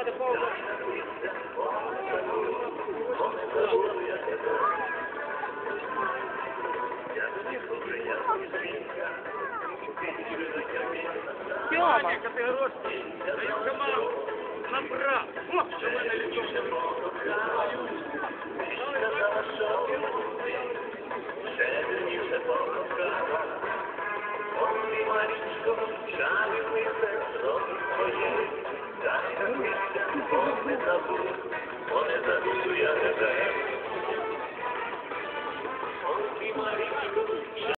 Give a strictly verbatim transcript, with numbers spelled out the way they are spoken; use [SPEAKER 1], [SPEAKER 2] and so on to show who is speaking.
[SPEAKER 1] Давайте паузу. Тьома! Категоричний, даю команду, направ. О, що в мене літом.
[SPEAKER 2] Не забуду я тебе.